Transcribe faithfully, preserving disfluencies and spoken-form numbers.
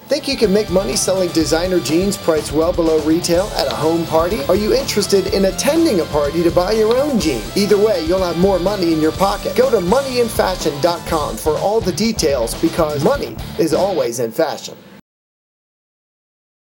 Think you can make money selling designer jeans priced well below retail at a home party? Are you interested in attending a party to buy your own jeans? Either way, you'll have more money in your pocket. Go to money in fashion dot com for all the details because money is always in fashion.